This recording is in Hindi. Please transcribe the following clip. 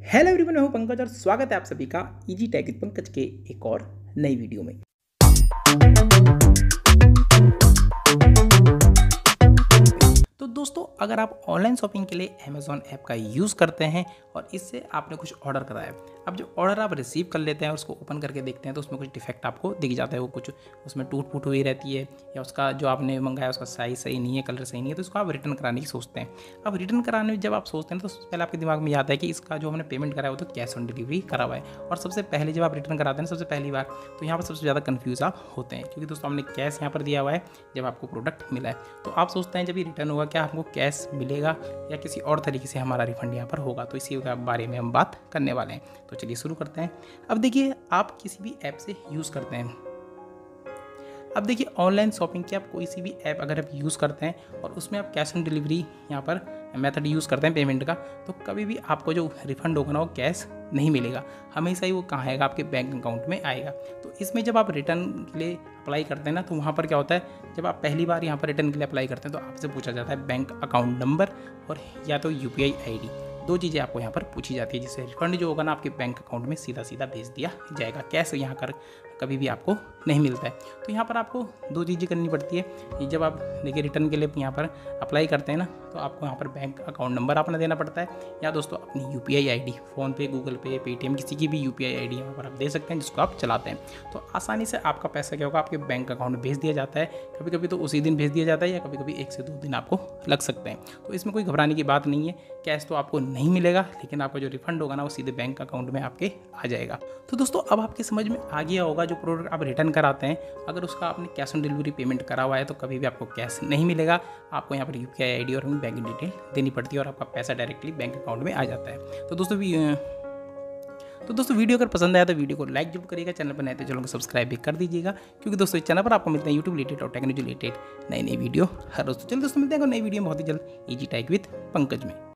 हेलो एवरीवन, मैं हूं पंकज और स्वागत है आप सभी का इजी टेक विद पंकज के एक और नई वीडियो में। तो दोस्तों, अगर आप ऑनलाइन शॉपिंग के लिए अमेज़ॉन ऐप का यूज़ करते हैं और इससे आपने कुछ ऑर्डर करा है, अब जो ऑर्डर आप रिसीव कर लेते हैं और उसको ओपन करके देखते हैं तो उसमें कुछ डिफेक्ट आपको दिख जाता है। वो कुछ उसमें टूट फूट हुई रहती है या उसका जो आपने मंगाया उसका साइज़ सही नहीं है, कलर सही नहीं है, तो इसको आप रिटर्न कराने की सोचते हैं। अब रिटर्न कराने में जब आप सोचते हैं तो सबसे पहले आपके दिमाग में आता है कि इसका जो हमने पेमेंट करा है वो तो कैश ऑन डिलीवरी करा हुआ है। और सबसे पहले जब आप रिटर्न कराते हैं सबसे पहली बार, तो यहाँ पर सबसे ज़्यादा कन्फ्यूज़ आप होते हैं, क्योंकि दोस्तों हमने कैश यहाँ पर दिया हुआ है जब आपको प्रोडक्ट मिला है। तो आप सोचते हैं जब ये रिटर्न होगा क्या हमको कैश मिलेगा या किसी और तरीके से हमारा रिफंड यहाँ पर होगा। तो इसी के बारे में हम बात करने वाले हैं। तो चलिए शुरू करते हैं। अब देखिए, आप किसी भी ऐप से यूज़ करते हैं, अब देखिए ऑनलाइन शॉपिंग की आप कोई सी भी ऐप अगर आप यूज़ करते हैं और उसमें आप कैश ऑन डिलीवरी यहाँ पर मेथड यूज़ करते हैं पेमेंट का, तो कभी भी आपको जो रिफंड होगा ना वो कैश नहीं मिलेगा, हमेशा ही वो कहाँ आएगा, आपके बैंक अकाउंट में आएगा। तो इसमें जब आप रिटर्न के लिए अप्लाई करते हैं ना, तो वहाँ पर क्या होता है, जब आप पहली बार यहाँ पर रिटर्न के लिए अप्लाई करते हैं तो आपसे पूछा जाता है बैंक अकाउंट नंबर और या तो UPI ID, दो चीज़ें आपको यहाँ पर पूछी जाती है, जिससे रिफंड जो होगा ना आपके बैंक अकाउंट में सीधा सीधा भेज दिया जाएगा। कैश यहाँ कर कभी भी आपको नहीं मिलता है। तो यहाँ पर आपको दो चीज़ें करनी पड़ती है। जब आप देखिए रिटर्न के लिए यहाँ पर अप्लाई करते हैं ना, तो आपको यहाँ पर बैंक अकाउंट नंबर अपना देना पड़ता है या दोस्तों अपनी UPI ID, PhonePe, Google Pay, Paytm, किसी की भी UPI ID यहाँ पर आप दे सकते हैं जिसको आप चलाते हैं। तो आसानी से आपका पैसा क्या होगा आपके बैंक अकाउंट में भेज दिया जाता है। कभी कभी तो उसी दिन भेज दिया जाता है या कभी कभी 1 से 2 दिन आपको लग सकते हैं। तो इसमें कोई घबराने की बात नहीं है। कैश तो आपको नहीं मिलेगा, लेकिन आपका जो रिफंड होगा ना वो सीधे बैंक अकाउंट में आपके आ जाएगा। तो दोस्तों, अब आपके समझ में आ गया होगा, जो प्रोडक्ट आप रिटर्न कराते हैं अगर उसका आपने कैश ऑन डिलीवरी पेमेंट करा हुआ है तो कभी भी आपको कैश नहीं मिलेगा। आपको यहाँ पर UPI ID और बैंक डिटेल देनी पड़ती है और आपका पैसा डायरेक्टली बैंक अकाउंट में आ जाता है। तो दोस्तों वीडियो अगर पसंद आया तो वीडियो को लाइक जरूर करिएगा, चैनल पर नए तो चैनल को सब्सक्राइब भी कर दीजिएगा, क्योंकि दोस्तों इस चैनल पर आपको मिलते हैं यूट्यूब रिलेटेड और टेक्नोलॉजी रिलेटेड नई वीडियो हर रोज। तो चलिए दोस्तों, मिलते हैं नई वीडियो में बहुत ही जल्द इजी टेक विद पंकज में।